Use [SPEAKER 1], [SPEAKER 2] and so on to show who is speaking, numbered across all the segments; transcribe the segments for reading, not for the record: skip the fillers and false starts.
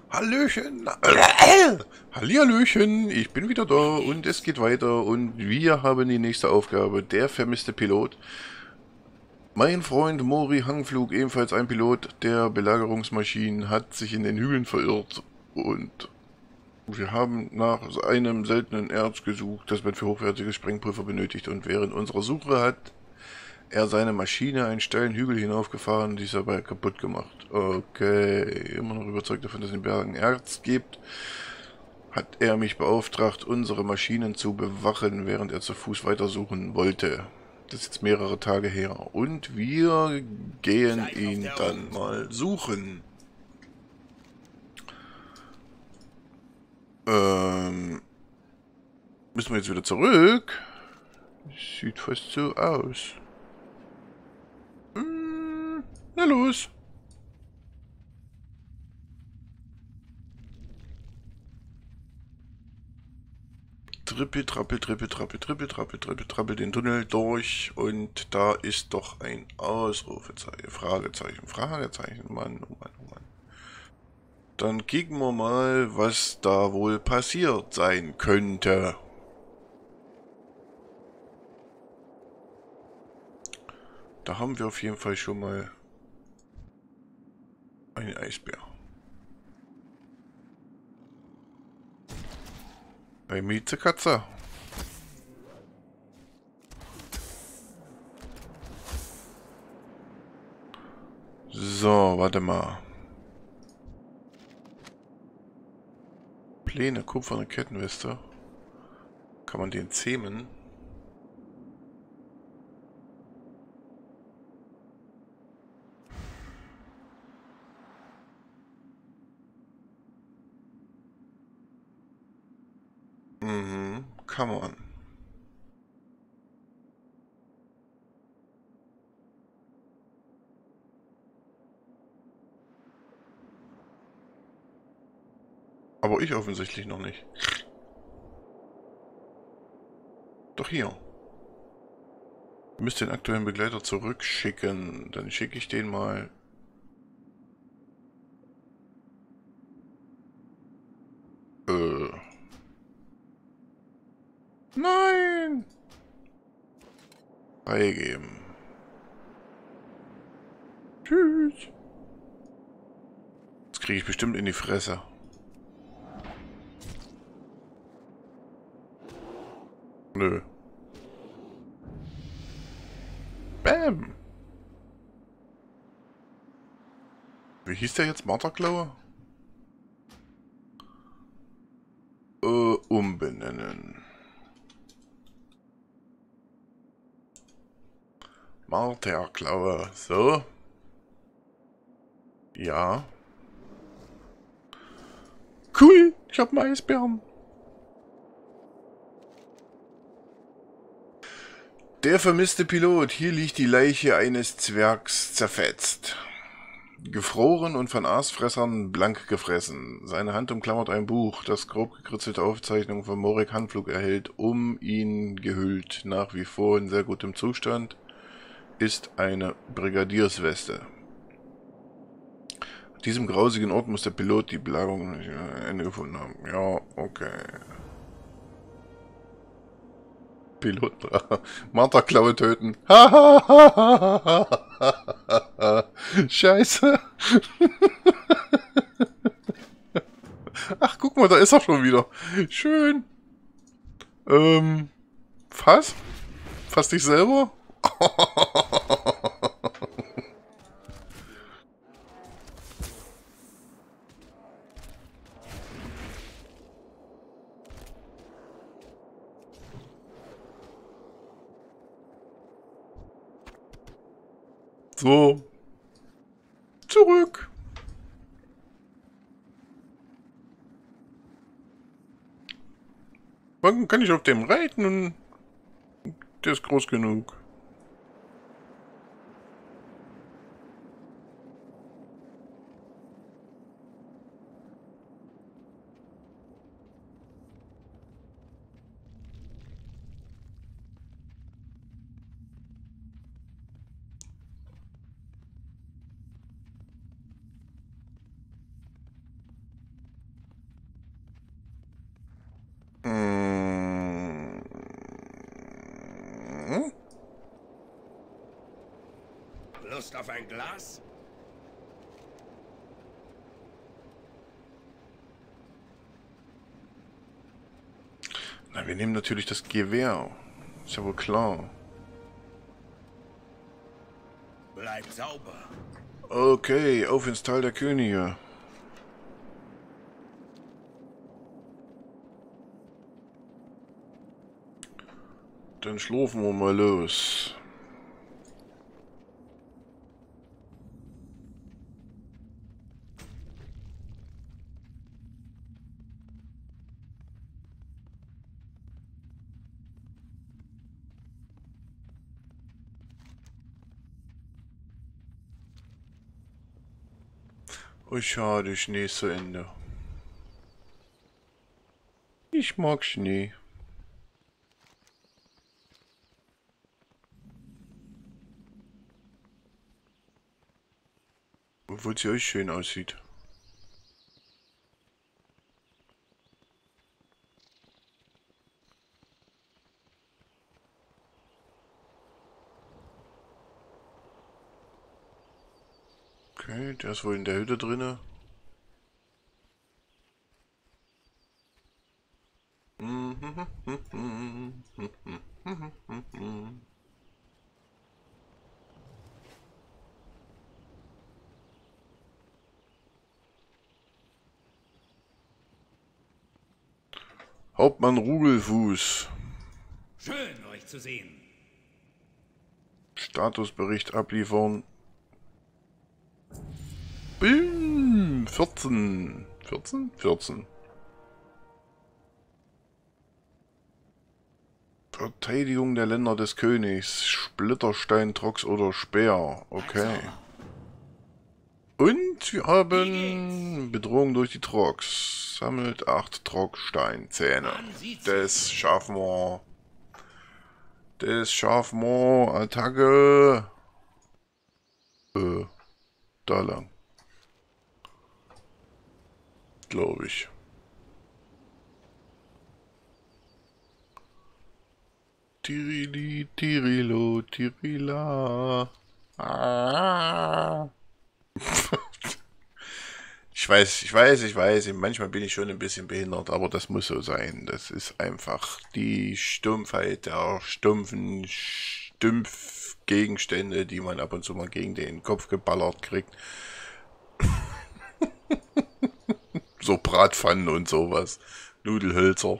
[SPEAKER 1] Hallöchen, Hallihallöchen, ich bin wieder da und es geht weiter und wir haben die nächste Aufgabe, der vermisste Pilot. Mein Freund Mori Hangflug, ebenfalls ein Pilot der Belagerungsmaschinen, hat sich in den Hügeln verirrt und wir haben nach einem seltenen Erz gesucht, das man für hochwertiges Sprengpulver benötigt, und während unserer Suche hat er seine Maschine einen steilen Hügel hinaufgefahren und dies dabei kaputt gemacht. Okay, immer noch überzeugt davon, dass es in den Bergen Erz gibt, hat er mich beauftragt, unsere Maschinen zu bewachen, während er zu Fuß weitersuchen wollte. Das ist jetzt mehrere Tage her. Und wir gehen ihn dann mal suchen. Ähm, müssen wir jetzt wieder zurück? Sieht fast so aus. Na los. Trippel, trappel, trippel, trappel, trippel, trappel, trippel, trappel den Tunnel durch und da ist doch ein Ausrufezeichen, Fragezeichen, Fragezeichen, Mann, oh Mann, oh Mann. Dann kicken wir mal, was da wohl passiert sein könnte. Da haben wir auf jeden Fall schon mal einen Eisbär. Bei Miezekatze. So, warte mal. Pläne, kupferne Kettenweste. Kann man den zähmen? Mhm, kann man. Aber ich offensichtlich noch nicht. Doch hier. Ich müsste den aktuellen Begleiter zurückschicken. Dann schicke ich den mal. Äh. Nein! Beigeben. Tschüss. Das kriege ich bestimmt in die Fresse. Nö. Bam! Wie hieß der jetzt? Marterklaue? Umbenennen. Marterklaue. So. Ja. Cool, ich hab einen Eisbären. Der vermisste Pilot. Hier liegt die Leiche eines Zwergs zerfetzt. Gefroren und von Aasfressern blank gefressen. Seine Hand umklammert ein Buch, das grob gekritzelte Aufzeichnungen von Morik Handflug erhält, um ihn gehüllt. Nach wie vor in sehr gutem Zustand ist eine Brigadiersweste. An diesem grausigen Ort muss der Pilot die Belagerung ein Ende gefunden haben. Ja, okay. Pilot. Marterklaue töten. Scheiße. Ach, guck mal, da ist er schon wieder. Schön. Fass? Fass dich selber? So. Zurück. Wann kann ich auf dem reiten und der ist groß genug.
[SPEAKER 2] Lust auf ein Glas?
[SPEAKER 1] Na, wir nehmen natürlich das Gewehr. Ist ja wohl klar.
[SPEAKER 2] Bleib sauber.
[SPEAKER 1] Okay, auf ins Tal der Könige. Dann schlafen wir mal los. Oh, schade, Schnee ist zu Ende. Ich mag Schnee. Obwohl sie euch schön aussieht. Okay, der ist wohl in der Hütte drinne. Hauptmann Rugelfuß.
[SPEAKER 2] Schön, euch zu sehen.
[SPEAKER 1] Statusbericht abliefern. Bim, 14. 14? 14. Verteidigung der Länder des Königs. Splitterstein, Trox oder Speer. Okay. Und wir haben Bedrohung durch die Trox. Sammelt 8 Trocksteinzähne. Das schaffen wir. Das schaffen wir. Attacke. Da lang. Glaube ich. Tirili, Tirilo, Tirila. Ah. Ich weiß. Manchmal bin ich schon ein bisschen behindert, aber das muss so sein. Das ist einfach die Stumpfheit der stumpfen Stumpfgegenstände, die man ab und zu mal gegen den Kopf geballert kriegt. So Bratpfannen und sowas. Nudelhölzer.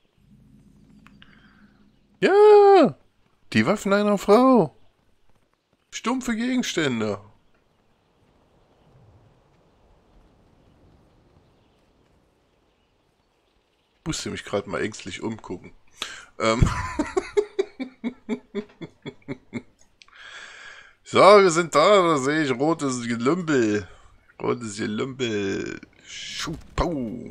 [SPEAKER 1] Ja, die Waffen einer Frau. Stumpfe Gegenstände. Musste mich gerade mal ängstlich umgucken. So, wir sind da sehe ich rotes Gelümpel. Rotes Gelümpel. Schupau.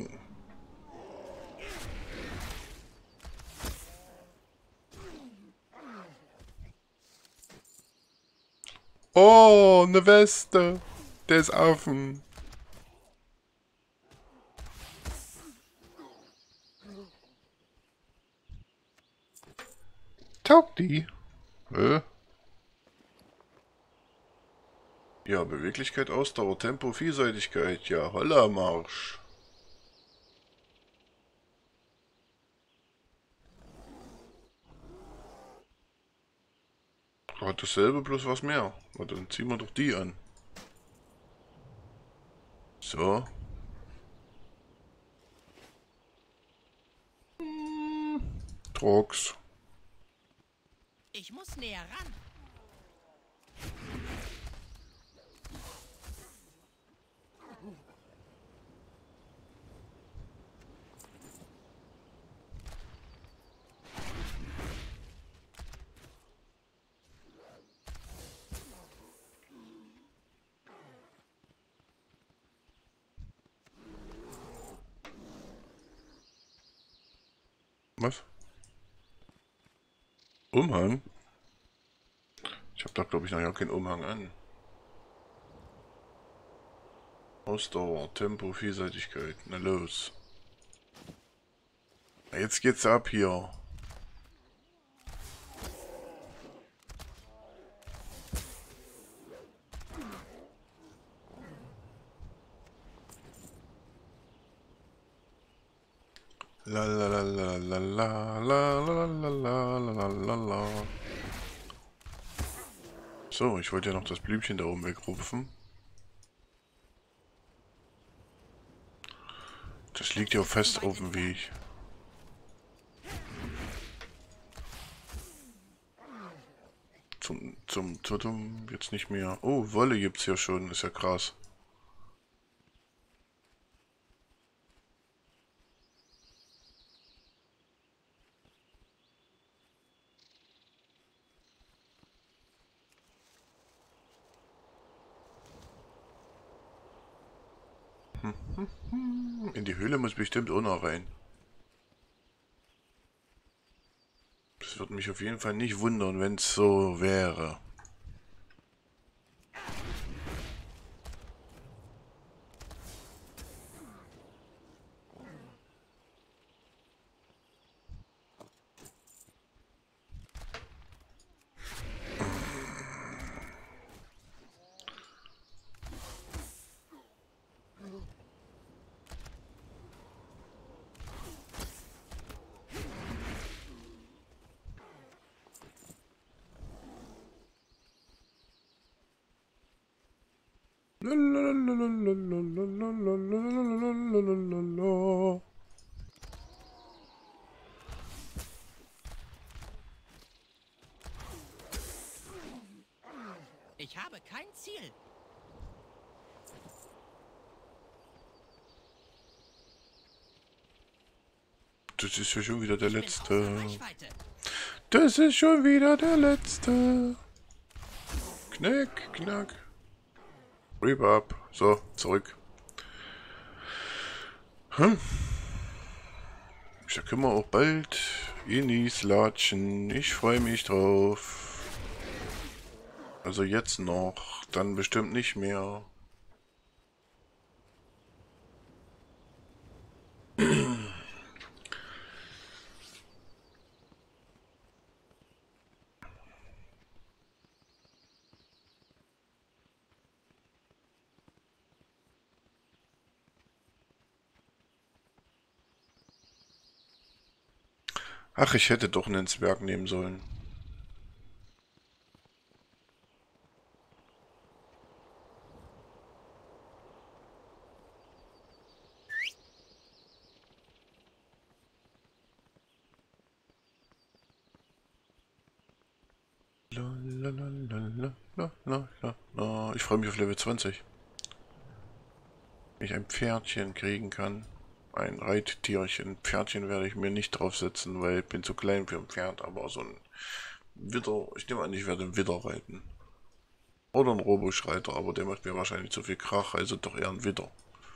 [SPEAKER 1] Oh, eine Weste. Der ist offen. Taugt die? Ja, Beweglichkeit, Ausdauer, Tempo, Vielseitigkeit. Ja, holla Marsch. Hat dasselbe, bloß was mehr. Na, dann ziehen wir doch die an. So. Trox.
[SPEAKER 3] Ich muss näher ran.
[SPEAKER 1] Was? Umhang? Ich habe da glaube ich noch ja keinen Umhang an. Ausdauer, Tempo, Vielseitigkeit. Na los. Na, jetzt geht's ab hier. La la la la la la la la la la la la. So, ich wollte ja noch das Blümchen da oben wegrufen. Das liegt ja fest auf dem Weg. Zum jetzt nicht mehr. Oh, Wolle gibt's ja schon, ist ja krass. In die Höhle muss bestimmt auch noch rein. Das würde mich auf jeden Fall nicht wundern, wenn es so wäre.
[SPEAKER 3] Ich habe kein Ziel.
[SPEAKER 1] Das ist ja schon wieder der
[SPEAKER 3] Ich bin
[SPEAKER 1] letzte.
[SPEAKER 3] außer Reichweite.
[SPEAKER 1] Das ist schon wieder der letzte. Knack, knack. Rüber. So, zurück. Da können wir auch bald Inis latschen. Ich freue mich drauf. Also jetzt noch, dann bestimmt nicht mehr. Ach, ich hätte doch einen Zwerg nehmen sollen. Ich freue mich auf Level 20. Wenn ich ein Pferdchen kriegen kann. Ein Reittierchen. Pferdchen werde ich mir nicht draufsetzen, weil ich bin zu klein für ein Pferd. Aber so ein Widder, ich nehme an, ich werde einen Widder reiten. Oder einen Roboschreiter, aber der macht mir wahrscheinlich zu viel Krach, also doch eher ein Widder.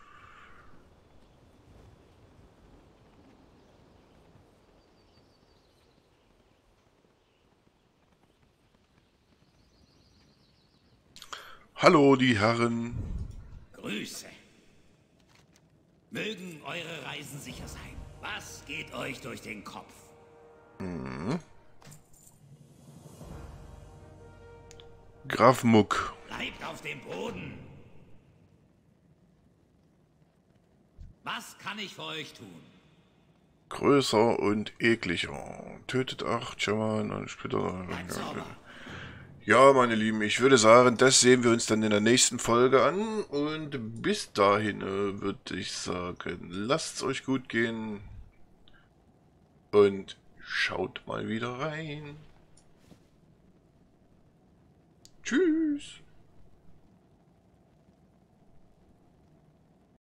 [SPEAKER 1] Hallo, die Herren.
[SPEAKER 2] Grüße. Mögen eure Reisen sicher sein. Was geht euch durch den Kopf?
[SPEAKER 1] Graf Muck.
[SPEAKER 2] Bleibt auf dem Boden. Was kann ich für euch tun?
[SPEAKER 1] Größer und ekliger. Tötet 8 Schamanen und später.
[SPEAKER 2] Bleibt sauber.
[SPEAKER 1] Ja, meine Lieben, ich würde sagen, das sehen wir uns dann in der nächsten Folge an. Und bis dahin würde ich sagen, lasst es euch gut gehen. Und schaut mal wieder rein. Tschüss.